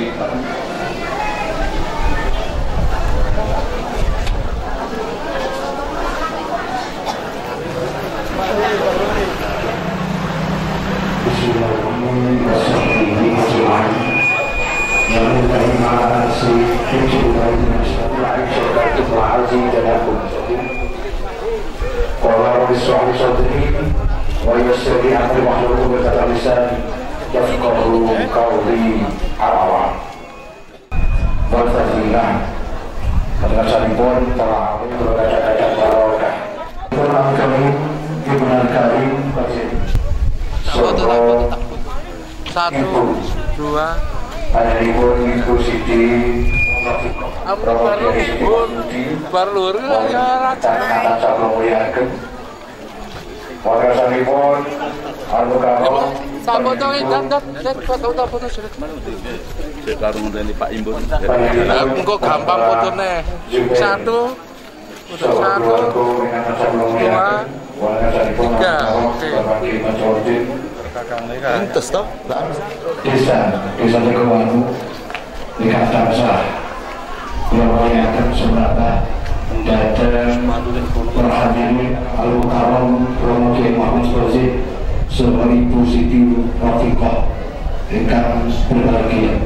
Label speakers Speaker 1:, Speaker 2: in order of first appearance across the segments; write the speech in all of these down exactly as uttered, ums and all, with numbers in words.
Speaker 1: Satu, dua.
Speaker 2: Ada libur Ibu Siti.
Speaker 1: Aku baru libur, baru ya raja.
Speaker 2: Kata calon muliakan. Warga salipun, anu kamu.
Speaker 1: Sabo tahu dan dan dan foto foto sudah.
Speaker 3: Sekarang dari Pak Imbun.
Speaker 1: Aku gampang fotonya. Satu, udah satu, dua, tiga. Oke.
Speaker 3: Entes toh?
Speaker 2: Desa, desa Teguwanu di Katamsa, yang menyatakan seberapa datang menghadiri Al-Mukarram Romo Kiai Muhammad Fauzi sebagai Ibu Siti Rafiqah ingkang berbahagia.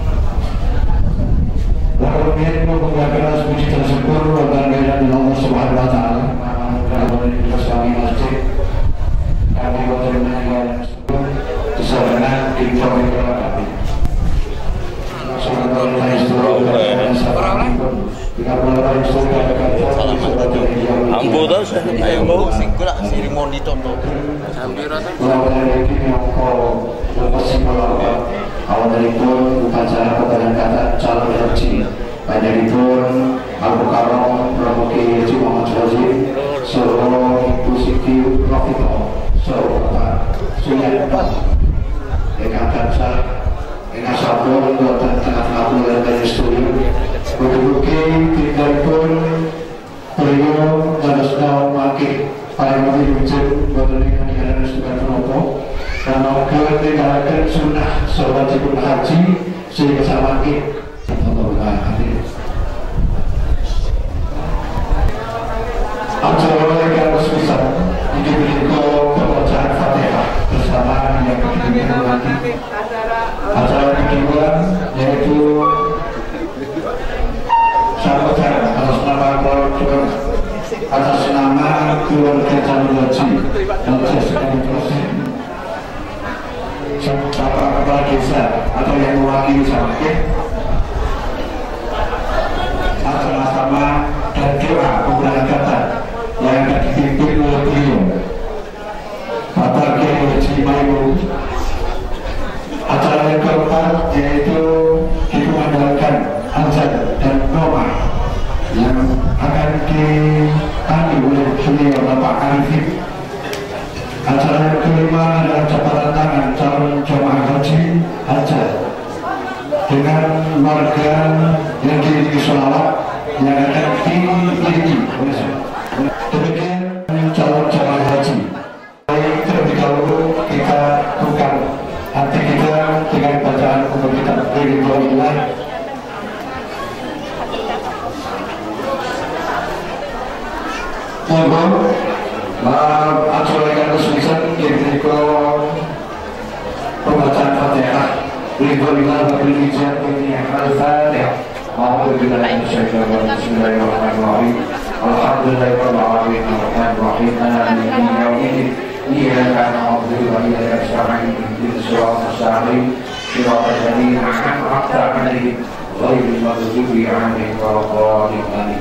Speaker 2: Lalu ini mengucapkan puji dan syukur dan kehadiran Allah Subhanahu Wa Taala kepada Imam Masjid kami berterima sebenarnya di bawah kami.
Speaker 3: Ambo dah saya ayo mau singkula siri monitor tu.
Speaker 2: Awal dari pun upacara pemberian kata calon haji. Banyak pun Al-Mukarram Romo Kiai Haji Muhammad Fauzi Solo Ibu Siti Rafiqah Solo Pak Suyan dengan kansa dengan sabun buatan tengah labu dan banyak studio berbuki tinggal pun beliau harus tahu makin paling lebih wujud buatan dengan negara Nusa Tenggara dan maka dikatakan sunnah sewajib haji sehingga semakin Allah hadir. Acara yang harus bisa diberi pembacaan Fatihah bersama yang kedua nanti. Acara kedua yaitu sambutan atas nama keluarga atas nama keluarga calon haji dan sesuai proses Bapak Kepala Desa atau yang mewakili sampai sama-sama dan doa pemberangkatan yang akan dipimpin oleh beliau Bapak Kiai Haji Maimun. Acara yang keempat yaitu dikumandangkan azan dan doa yang akan dipandu oleh beliau Bapak Arifin. Acara yang kelima adalah jabatan tangan calon jemaah haji hajat dengan warga yang diiringi sholawat yang akan dipilih oleh demikian calon jemaah haji. Baik, terlebih dahulu kita tukar hati kita dengan bacaan umum kita Alhamdulillah. Mohon maaf acara yang kesulitan yaitu pembacaan Fatihah. Alhamdulillah wabil ijab ini al-Fatihah. Bismillahirrahmanirrahim. Alhamdulillahirabbil alamin arrahmanirrahim maliki yaumiddin. Iyyaka na'budu wa iyyaka nasta'in ihdinas siratal mustaqim siratal ladzina an'amta 'alaihim ghairil maghdubi 'alaihim waladdallin.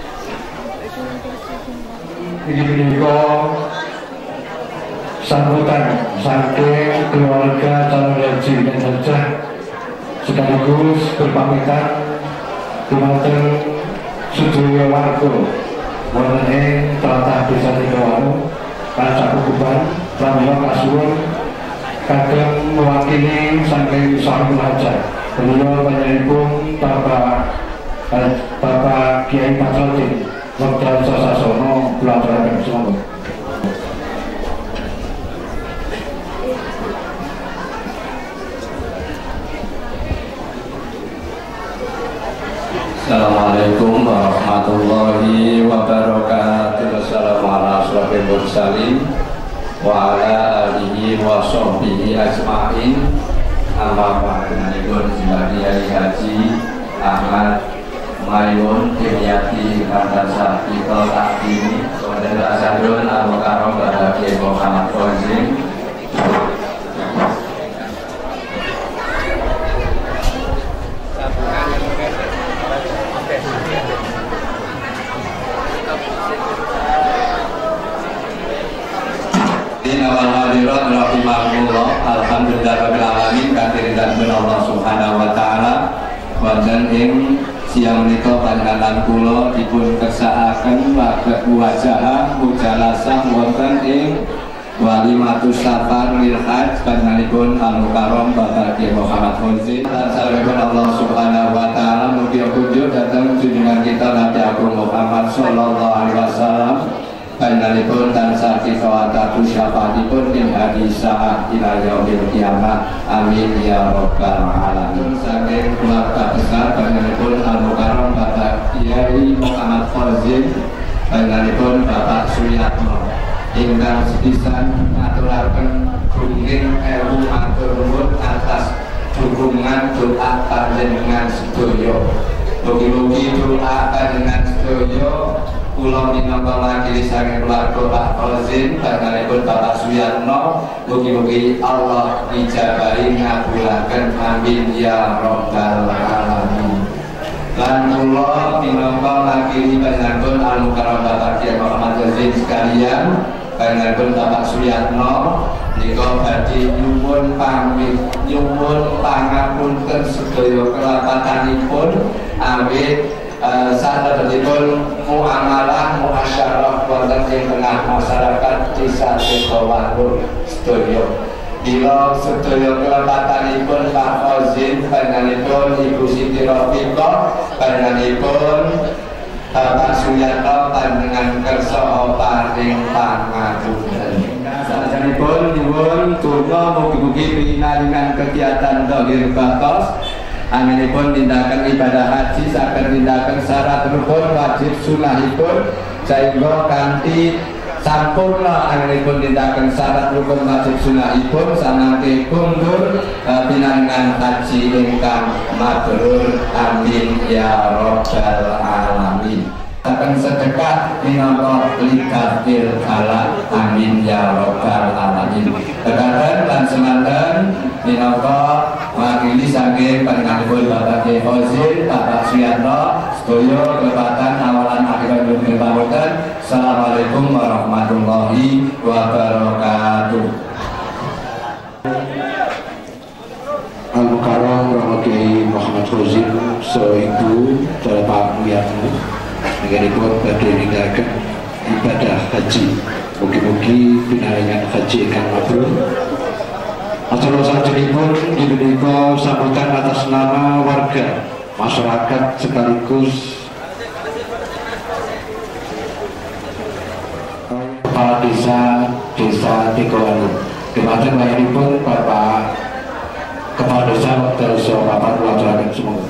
Speaker 2: Ini sambutan saking keluarga calon haji yang hajah sekaligus berpamitan dumateng sedaya warga wonten tlatah Desa Teguwanu Kancah Kububan pramila kasuwun kagem mewakili saking sahibul hajat beliau panjenenganipun Bapak Bapak Kiai Patrolin Wekdal Sasasono kula aturaken sumangga. Assalamualaikum warahmatullahi wabarakatuh. Assalamualaikum warahmatullahi wa ala alihi wa sahbihi ajma'in. Amma ba'du. Jibani Haji Ahmad Mayun Kimyati Madrasah Kita Takdimi dan Rasadun Abu Karom Badaki Muhammad Fozin. Alhamdulillahirrahmanirrahim. Kadirin Allah subhanahu wa ta'ala wonten ing siang menika panjenengan kula dipun kersakaken wajah mujalasah wonten ing Walimatus Safar lil Hajj panjenenganipun Al-Mukarram Bapak Kiai Muhammad Fozin. Assalamualaikum Allah subhanahu wa ta'ala. Mugi kunjuk datang junjungan kita Nabi Agung Muhammad sallallahu alaihi wasallam. Panjenenganipun tansah kawataku syafaatipun ing hadis saat ila yaumil kiamat. Amin ya rabbal alamin. Saking keluarga besar panjenenganipun Al-Mukarram Bapak Kiai Muhammad Fozin, panjenenganipun Bapak Suyatno ingkang sepisan ngaturaken rumiyin ewu matur nuwun atas dukungan doa panjenengan sedaya. Mugi-mugi doa panjenengan sedaya kula minangka wakil saking keluarga Pak Fozin panjenenganipun Bapak Suyatno, mugi-mugi Allah ijabahi ngabulaken amin ya rabbal alamin. Lan kula minangka wakil panjenenganipun Al-Mukarram Bapak Kiai Muhammad Fozin sekalian, panjenenganipun Bapak Suyatno nika badhe nyuwun pamit nyuwun pangapunten sedaya kelapatanipun awit Uh, saderepipun muamalah muasyarah wonten ing tengah masyarakat desa Tegawangun sedaya. Bila sedaya kelepatanipun Pak Fozin panjenenganipun Ibu Siti Rafiqah panjenenganipun Bapak Suyatno panjenengan kersa paring pangapunten. Sanesipun nyuwun donga mugi-mugi pinaringan kegiatan zahir batos. Aminipun tindakan ibadah haji saged tindakan syarat rukun wajib sunahipun sehingga kanthi sampurna aminipun tindakan syarat rukun wajib sunahipun sanangke kundur pinangan haji ingkang mabrur amin ya rabbal alamin. Akan sedekah minangka lidafil halal amin ya rabbal alamin. Tekaten lan semanten minangka wakili saking panjenenganipun Bapak Kiai Fozin, Bapak Suyatno, sedaya kelepatan awalan akhirat dunia pamunten. Assalamualaikum warahmatullahi wabarakatuh.
Speaker 4: Al-Mukarram Bapak Kiai Muhammad Fozin seibu Bapak Wiyatno ninggalipun badhe ninggalken ibadah haji. Mugi-mugi pinaringan haji ingkang mabrur. Acara salajengipun dipunika sambutan atas nama warga masyarakat sekaligus kepala desa desa Tegawangun. Kemarin layaripun Bapak Kepala Desa Desa Bapak Pelajaran semua.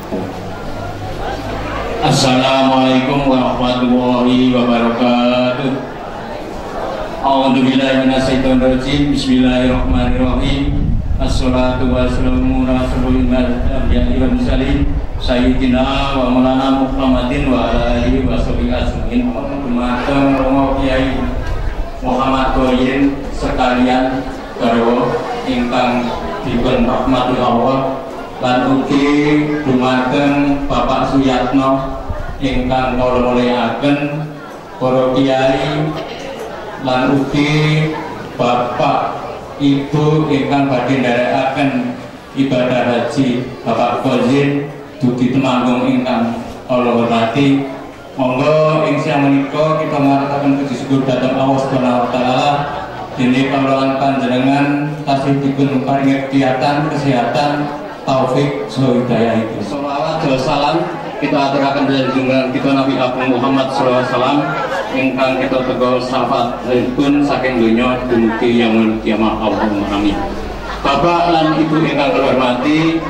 Speaker 5: Assalamualaikum warahmatullahi wabarakatuh. A'udzubillahi minasyaitonirrajim. Bismillahirrahmanirrahim. Assalatu wassalamu ala rasulil anbiya'i wal mursalin sayyidina wa maulana Muhammadin wa ala alihi wa sahbihi ajmain. Dumateng Romo Kiai Muhammad Fozin sekalian garwa ingkang dipun rahmati Allah lan ugi dumateng Bapak Suyatno ingkang kula mulyakaken para kiai lan ugi Bapak Ibu ingkang badhe nderekaken ibadah haji Bapak Fozin dugi temanggung ingkang kula hormati. Monggo ing siang menika kita ngarekaken puji syukur dhateng Allah Subhanahu wa taala dene kawulan panjenengan tasih dipun paringi kegiatan kesehatan taufik saha hidayah itu. Shalawat dan salam kita aturaken dengan kita Nabi Agung Muhammad sallallahu alaihi wasallam ingkang kita tegal syafaatipun saking donya dumugi yaumul kiamah. Allahumma amin. Bapak lan Ibu ingkang kula hormati,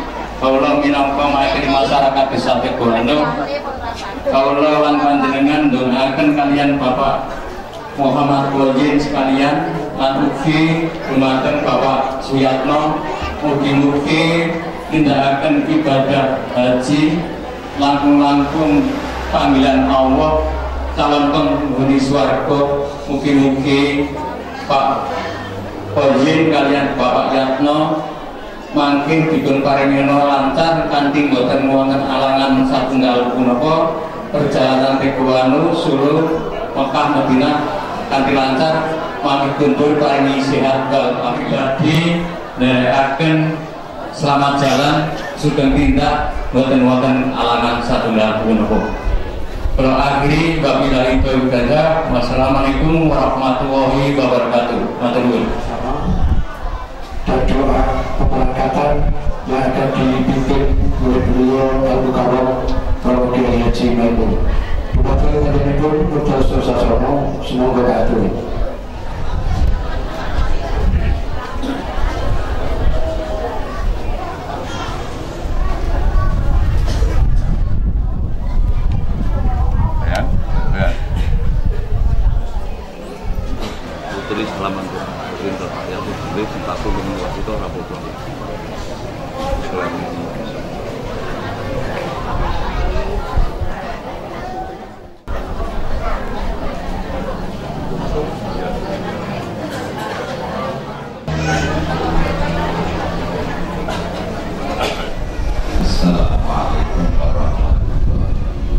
Speaker 5: Kaula minangka mewakili masyarakat Desa Tegondo, kaula lan panjenengan ndongaaken kalian Bapak Muhammad Wajin sekalian lan ugi dumateng Bapak Suyatno, mugi-mugi nindakaken ibadah haji langkung-langkung panggilan Allah calon penghuni swarga. Mugi-mugi Pak Wajin kalian Bapak Yatno mangke dipun paringena lancar kanthi boten wonten alangan satunggal punapa perjalanan Teguhanu Solo Mekah Madinah kanthi lancar mangke kuntur paringi sehat walafiat nderekaken selamat jalan sugeng tindak boten wonten alangan satunggal punapa. Kalau akhiri wabillahi taufiq wal hidayah. Wassalamualaikum warahmatullahi wabarakatuh. Matur nuwun.
Speaker 2: Dan doa pemberangkatan yang akan dipimpin oleh beliau Abu Karom Bapak Kiai Haji Maimun. Bupati tadi pun Mudah Sosasono semoga berkati.
Speaker 3: Tulis halaman perintah rakyat tulis tentang sulung wasito rapopo. Selain ini.
Speaker 4: Assalamualaikum warahmatullahi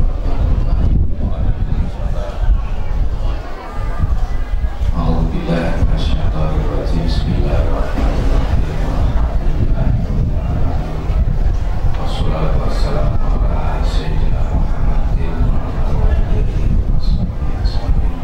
Speaker 4: wabarakatuh. Bismillahirrahmanirrahim. Wassalatu wassalamu ala sayyidina Muhammadin wa ala alihi wa sahbihi ajma'in.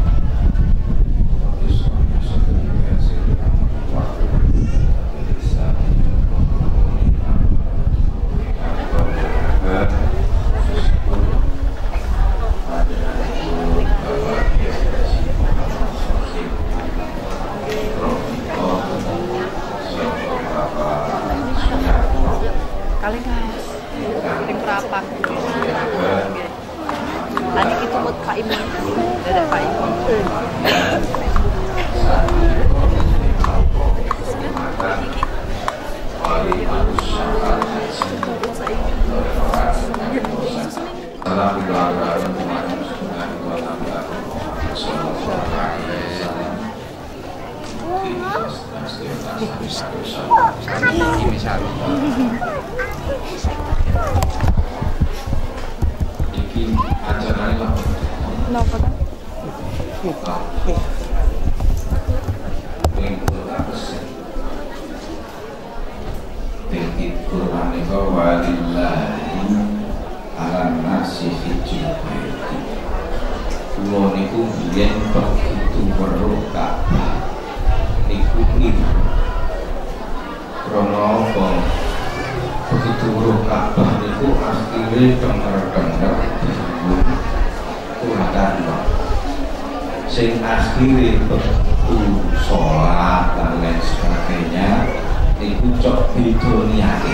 Speaker 6: Kali guys, ring berapa? Tadi itu buat Pak Imun, ada Pak Imun.
Speaker 4: Iki acarane lho.
Speaker 6: Kenapa kan?
Speaker 4: Tinggi Quran itu walillahi ala nasi hijau. Kulo niku biyen begitu weruh Ka'bah niku iki. Krono apa? Begitu weruh Ka'bah niku akhire denger-denger bingung kurang sing akhire begitu sholat dan lain sebagainya niku cok bidoniake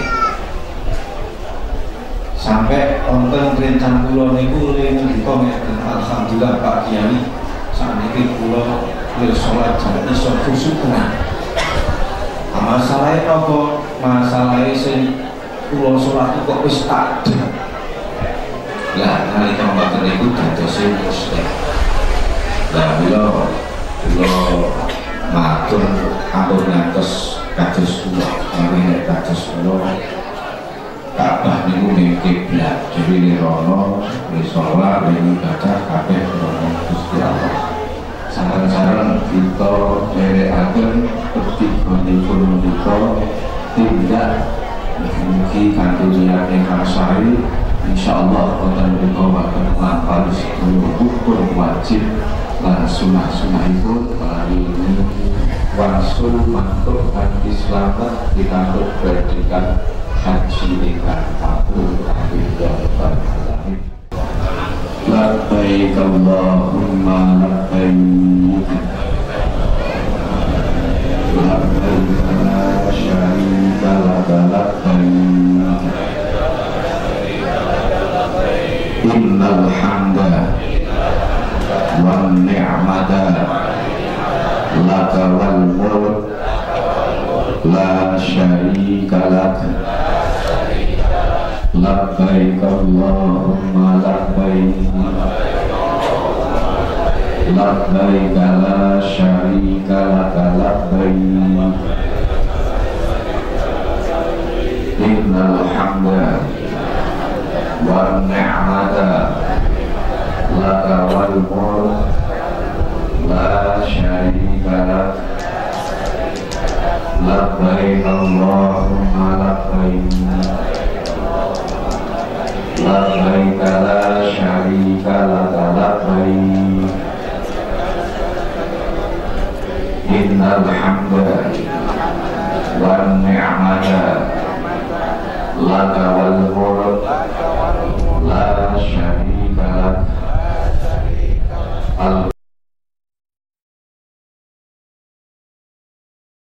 Speaker 4: sampai wonten rencana kula niku ngendika ngeten alhamdulillah Pak Kiai sakniki kula lir salat jam iso khusyuk tenan. Masalahe apa? Masalahe sing kula salat kok wis takdir. Lah nalika ngoten niku dados muslim. Lah kula kula matur atur ngantos kados kula mari kados kula Ka'bah niku ning kiblat dewe nirono wis salat ing ibadah kabeh krono Gusti Allah. Saran-saran kita derekaken pertigonipun kita tindak mugi kanthi niat ingkang sae insyaallah wonten dibawaken lampah sedaya rukun wajib lan sunah-sunahipun melalui wasul mantuk hati selamat ditangkut berdikan haji ingkang patuh alhamdulillah alamin. Labbaik Allahumma labbaik labbaik la syarika laka labbaik
Speaker 2: innal hamda wan ni'mata laka wal mulk la syarika lak labbaik Allahumma labbaik labbaik la syarika laka labbaik innal hamda wan ni'mata laka wal mulk la syarika lak labbaik Allahumma labbaik labbaik la syarika laka labbaik innal hamda wan ni'mata laka wal mulk